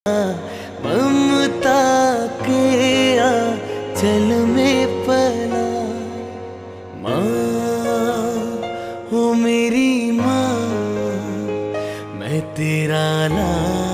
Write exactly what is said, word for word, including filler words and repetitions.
ममता के आंचल में पला। माँ हो मेरी माँ, मैं तेरा लाल